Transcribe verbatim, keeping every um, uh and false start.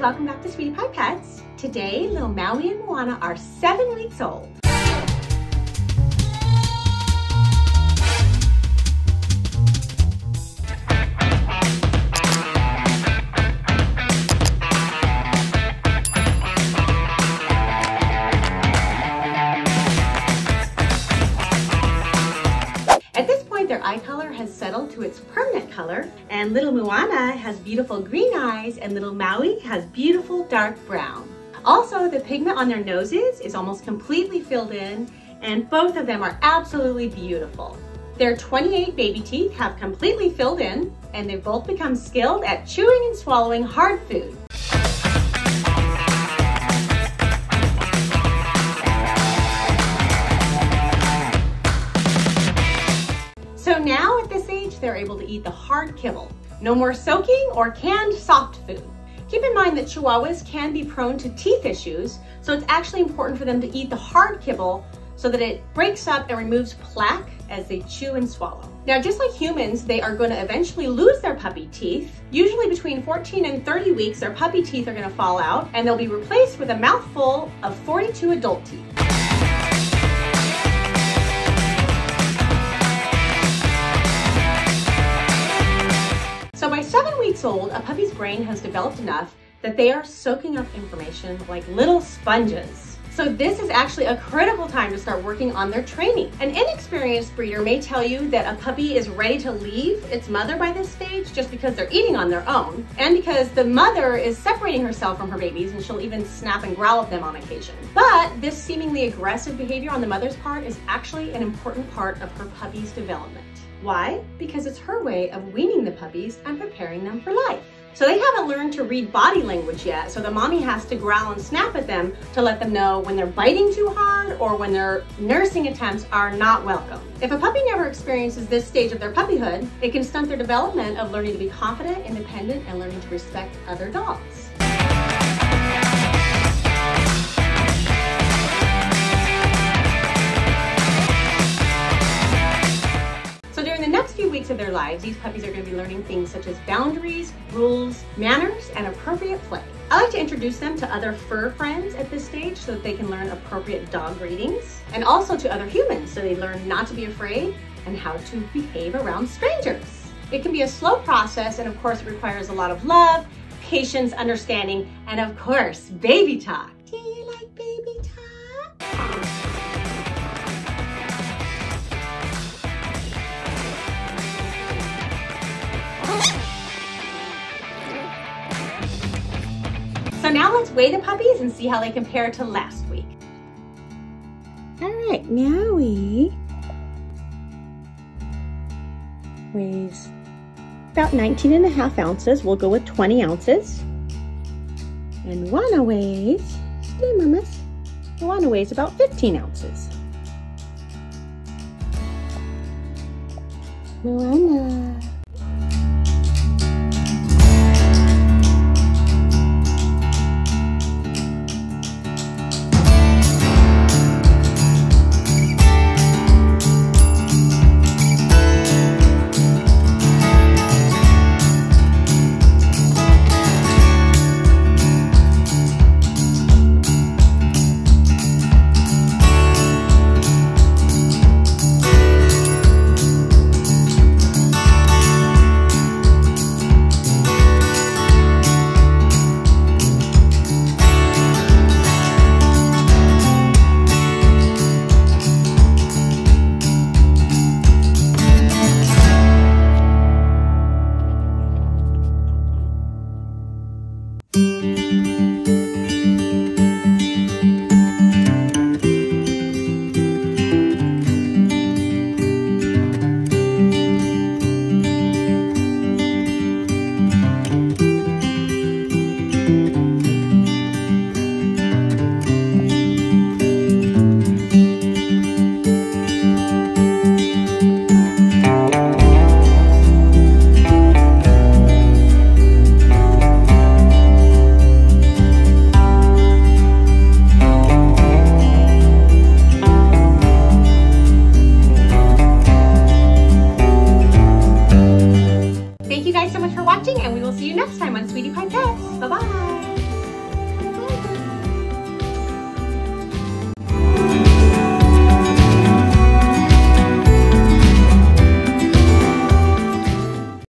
welcome back to Sweetie Pie Pets. Today, little Maui and Moana are seven weeks old. At this point, their eye color has settled to its permanent color, and little Moana has beautiful green eyes, and little Maui has beautiful dark brown. Also, the pigment on their noses is almost completely filled in, and both of them are absolutely beautiful. Their twenty-eight baby teeth have completely filled in, and they've both become skilled at chewing and swallowing hard food. So now at this age, they're able to eat the hard kibble. No more soaking or canned soft food. Keep in mind that Chihuahuas can be prone to teeth issues, so it's actually important for them to eat the hard kibble so that it breaks up and removes plaque as they chew and swallow. Now, just like humans, they are going to eventually lose their puppy teeth. Usually between fourteen and thirty weeks, their puppy teeth are going to fall out, and they'll be replaced with a mouthful of forty-two adult teeth. So by seven weeks old, a puppy's brain has developed enough that they are soaking up information like little sponges. So this is actually a critical time to start working on their training. An inexperienced breeder may tell you that a puppy is ready to leave its mother by this stage just because they're eating on their own, and because the mother is separating herself from her babies, and she'll even snap and growl at them on occasion. But this seemingly aggressive behavior on the mother's part is actually an important part of her puppy's development. Why? Because it's her way of weaning the puppies and preparing them for life. So they haven't learned to read body language yet, so the mommy has to growl and snap at them to let them know when they're biting too hard or when their nursing attempts are not welcome. If a puppy never experiences this stage of their puppyhood, it can stunt their development of learning to be confident, independent, and learning to respect other dogs. Weeks of their lives, these puppies are going to be learning things such as boundaries, rules, manners, and appropriate play. I like to introduce them to other fur friends at this stage so that they can learn appropriate dog greetings, and also to other humans so they learn not to be afraid and how to behave around strangers. It can be a slow process, and of course it requires a lot of love, patience, understanding, and of course, baby talk. Do you like baby talk? So now let's weigh the puppies and see how they compare to last week. All right, Maui weighs about nineteen and a half ounces. We'll go with twenty ounces. And Moana weighs, stay mamas, Moana weighs about fifteen ounces. Moana. Thank you guys so much for watching, and we will see you next time on Sweetie Pie Pets. Bye-bye.